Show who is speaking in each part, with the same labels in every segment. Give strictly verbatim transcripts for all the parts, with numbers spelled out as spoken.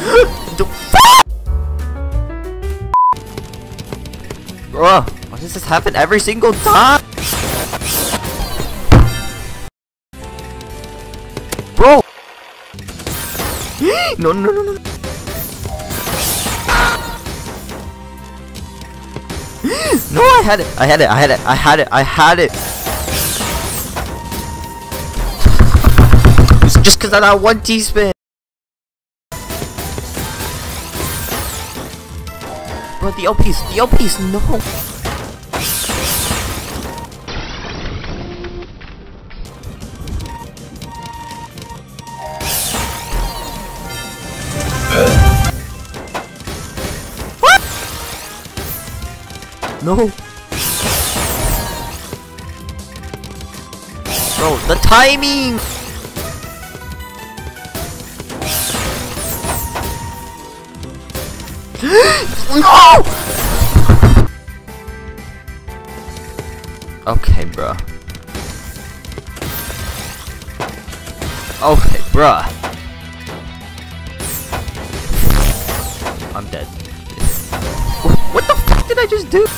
Speaker 1: Bro, why does this happen every single time? Bro! No, no, no, no. No, I had it. I had it. I had it. I had it. I had it. It's just because I got one T-spin. Bro, the L Ps. The L Ps. No. What? No. Bro, the timing. No! Okay, bro. Okay, bruh. I'm dead. What the fuck did I just do?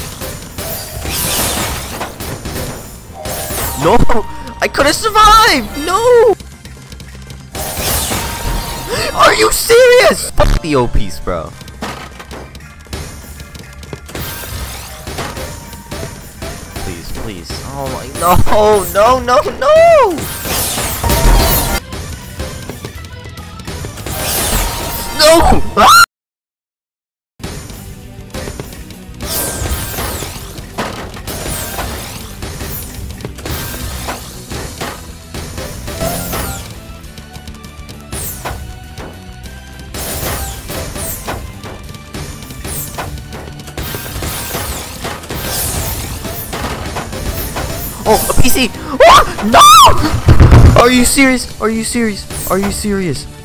Speaker 1: No! I could've survived! No! Are you serious? Fuck the O Ps, bro. Please, please. Oh my, no, no, no, no! No! Ah! Oh, a P C! Oh, no! Are you serious? Are you serious? Are you serious?